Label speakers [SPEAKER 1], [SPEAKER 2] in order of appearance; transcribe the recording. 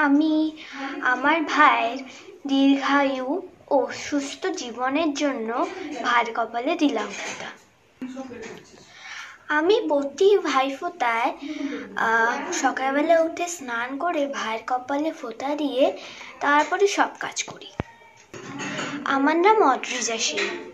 [SPEAKER 1] আমি আমার ভাইয়ের দীর্ঘায়ু ও সুস্থ জীবনের জন্য ভাইয়ের কপালে দিলাম ফোঁটা। আমি প্রতি ভাইফোঁটায় সকালবেলা উঠে স্নান করে ভাইয়ের কপালে ফোঁটা দিয়ে তারপরে সব কাজ করি। আমার নাম অদ্রিজা সিং।